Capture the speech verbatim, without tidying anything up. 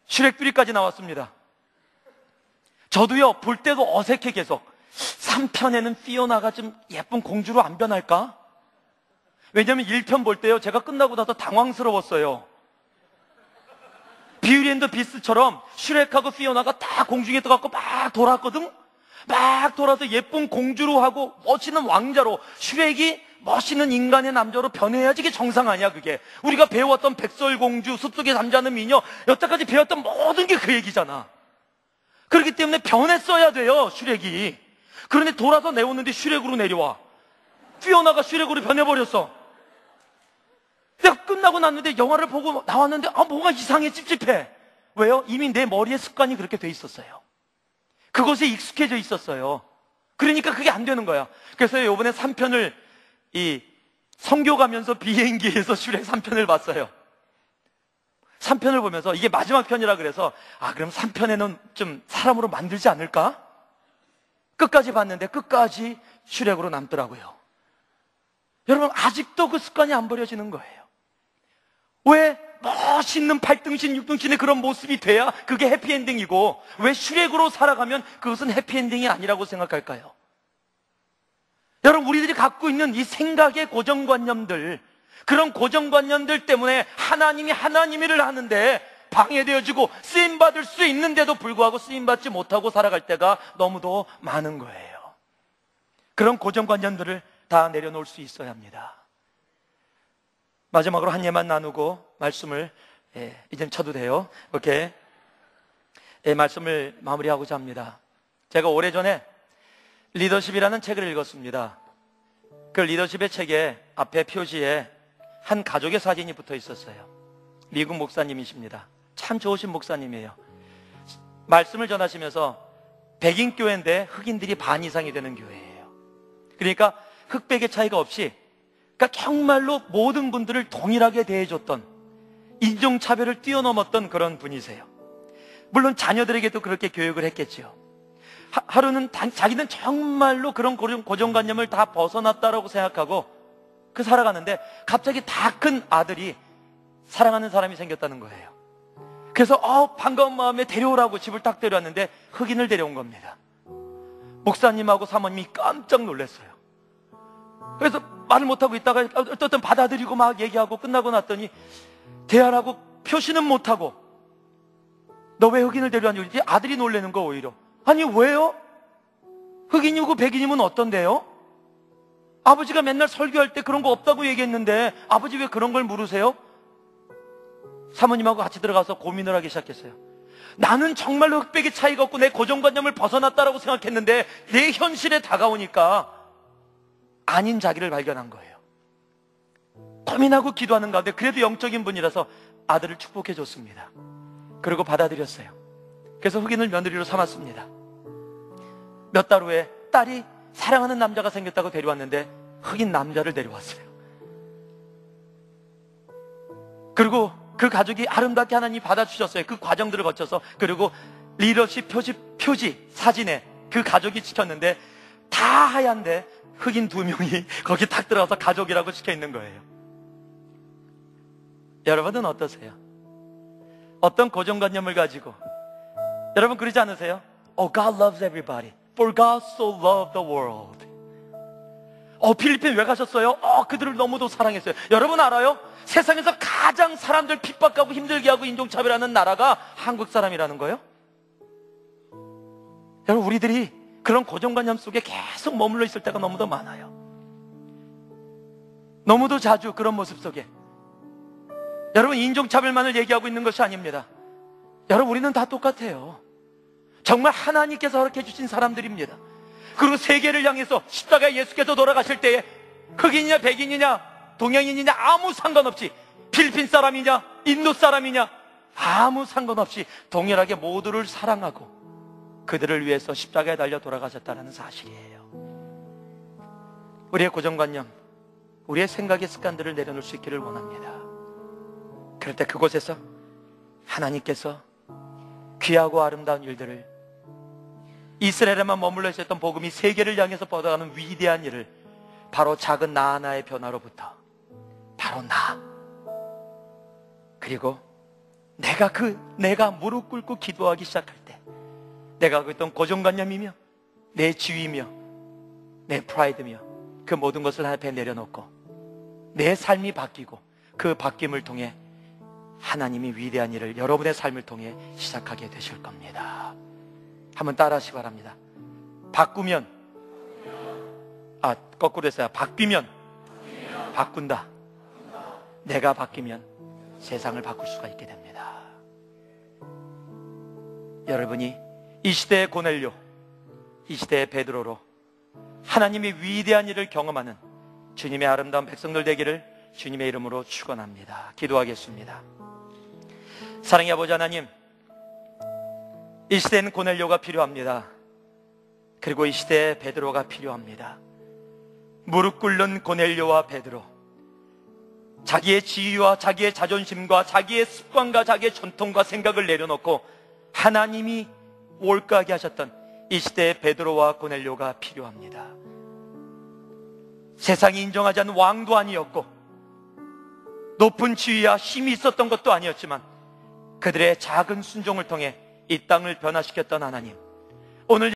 슈렉 쓰리까지 나왔습니다. 저도요, 볼 때도 어색해 계속. 삼 편에는 피오나가 좀 예쁜 공주로 안 변할까? 왜냐면 일 편 볼 때요, 제가 끝나고 나서 당황스러웠어요. 뷰티 앤 더 비스트처럼 슈렉하고 피오나가 다 공중에 떠갖고 막 돌았거든? 막 돌아서 예쁜 공주로 하고 멋있는 왕자로, 슈렉이 멋있는 인간의 남자로 변해야지 이게 정상 아니야, 그게. 우리가 배웠던 백설공주, 숲속에 잠자는 미녀, 여태까지 배웠던 모든 게 그 얘기잖아. 그렇기 때문에 변했어야 돼요, 슈렉이. 그런데 돌아서 내오는데 슈렉으로 내려와. 피오나가 슈렉으로 변해버렸어. 내가 끝나고 났는데 영화를 보고 나왔는데 아, 뭔가 이상해, 찝찝해. 왜요? 이미 내 머리에 습관이 그렇게 돼 있었어요. 그것에 익숙해져 있었어요. 그러니까 그게 안 되는 거야. 그래서 이번에 삼 편을 이 성교 가면서 비행기에서 슈렉 삼 편을 봤어요. 삼 편을 보면서 이게 마지막 편이라 그래서 아, 그럼 삼 편에는 좀 사람으로 만들지 않을까? 끝까지 봤는데 끝까지 슈렉으로 남더라고요. 여러분, 아직도 그 습관이 안 버려지는 거예요. 왜 멋있는 팔 등신, 육 등신의 그런 모습이 돼야 그게 해피엔딩이고, 왜 슈렉으로 살아가면 그것은 해피엔딩이 아니라고 생각할까요? 여러분, 우리들이 갖고 있는 이 생각의 고정관념들, 그런 고정관념들 때문에 하나님이 하나님이를 하는데 방해되어지고 쓰임받을 수 있는데도 불구하고 쓰임받지 못하고 살아갈 때가 너무도 많은 거예요. 그런 고정관념들을 다 내려놓을 수 있어야 합니다. 마지막으로 한 예만 나누고 말씀을 예, 이젠 쳐도 돼요. 이렇게 예, 말씀을 마무리하고자 합니다. 제가 오래전에 리더십이라는 책을 읽었습니다. 그 리더십의 책에 앞에 표지에 한 가족의 사진이 붙어 있었어요. 미국 목사님이십니다. 참 좋으신 목사님이에요. 말씀을 전하시면서 백인 교회인데 흑인들이 반 이상이 되는 교회예요. 그러니까 흑백의 차이가 없이, 그러니까 정말로 모든 분들을 동일하게 대해줬던, 인종차별을 뛰어넘었던 그런 분이세요. 물론 자녀들에게도 그렇게 교육을 했겠지요. 하, 하루는 다, 자기는 정말로 그런 고정, 고정관념을 다 벗어났다라고 생각하고 그 살아가는데 갑자기 다 큰 아들이 사랑하는 사람이 생겼다는 거예요. 그래서 어, 반가운 마음에 데려오라고 집을 딱 데려왔는데 흑인을 데려온 겁니다. 목사님하고 사모님이 깜짝 놀랐어요. 그래서 말을 못하고 있다가 어떤 받아들이고 막 얘기하고 끝나고 났더니 대화라고 표시는 못하고 너 왜 흑인을 데려왔니? 그러지? 아들이 놀라는 거 오히려. 아니 왜요? 흑인이고 백인이면 어떤데요? 아버지가 맨날 설교할 때 그런 거 없다고 얘기했는데 아버지 왜 그런 걸 물으세요? 사모님하고 같이 들어가서 고민을 하기 시작했어요. 나는 정말로 흑백의 차이가 없고 내 고정관념을 벗어났다라고 생각했는데 내 현실에 다가오니까 아닌 자기를 발견한 거예요. 고민하고 기도하는 가운데 그래도 영적인 분이라서 아들을 축복해 줬습니다. 그리고 받아들였어요. 그래서 흑인을 며느리로 삼았습니다. 몇 달 후에 딸이 사랑하는 남자가 생겼다고 데려왔는데 흑인 남자를 데려왔어요. 그리고 그 가족이 아름답게 하나님이 받아주셨어요. 그 과정들을 거쳐서. 그리고 리더십 표지, 표지 사진에 그 가족이 찍혔는데 다 하얀데 흑인 두 명이 거기 딱 들어가서 가족이라고 찍혀 있는 거예요. 여러분은 어떠세요? 어떤 고정관념을 가지고, 여러분 그러지 않으세요? Oh, God loves everybody. For God so loved the world. 어, 필리핀 왜 가셨어요? 어, 그들을 너무도 사랑했어요. 여러분 알아요? 세상에서 가장 사람들 핍박하고 힘들게 하고 인종차별하는 나라가 한국 사람이라는 거예요? 여러분, 우리들이 그런 고정관념 속에 계속 머물러 있을 때가 너무도 많아요. 너무도 자주 그런 모습 속에. 여러분, 인종차별만을 얘기하고 있는 것이 아닙니다. 여러분, 우리는 다 똑같아요. 정말 하나님께서 허락해 주신 사람들입니다. 그리고 세계를 향해서 십자가에 예수께서 돌아가실 때에 흑인이냐 백인이냐 동양인이냐 아무 상관없이, 필리핀 사람이냐 인도 사람이냐 아무 상관없이 동일하게 모두를 사랑하고 그들을 위해서 십자가에 달려 돌아가셨다는 사실이에요. 우리의 고정관념, 우리의 생각의 습관들을 내려놓을 수 있기를 원합니다. 그럴 때 그곳에서 하나님께서 귀하고 아름다운 일들을, 이스라엘에만 머물러 있었던 복음이 세계를 향해서 뻗어가는 위대한 일을, 바로 작은 나 하나의 변화로부터, 바로 나, 그리고 내가 그 내가 무릎 꿇고 기도하기 시작할 때, 내가 갖고 있던 고정관념이며 내 지위며 내 프라이드며 그 모든 것을 앞에 내려놓고 내 삶이 바뀌고, 그 바뀜을 통해 하나님이 위대한 일을 여러분의 삶을 통해 시작하게 되실 겁니다. 한번 따라 하시기 바랍니다. 바꾸면, 아 거꾸로 했어요. 바뀌면 바꾼다. 내가 바뀌면 세상을 바꿀 수가 있게 됩니다. 여러분이 이 시대의 고넬료, 이 시대의 베드로로 하나님이 위대한 일을 경험하는 주님의 아름다운 백성들 되기를 주님의 이름으로 축원합니다. 기도하겠습니다. 사랑의 아버지 하나님, 이 시대는 고넬료가 필요합니다. 그리고 이 시대에 베드로가 필요합니다. 무릎 꿇는 고넬료와 베드로, 자기의 지위와 자기의 자존심과 자기의 습관과 자기의 전통과 생각을 내려놓고 하나님이 올가게 하셨던 이 시대의 베드로와 고넬료가 필요합니다. 세상이 인정하지 않는 왕도 아니었고 높은 지위와 힘이 있었던 것도 아니었지만 그들의 작은 순종을 통해 이 땅을 변화시켰던 하나님,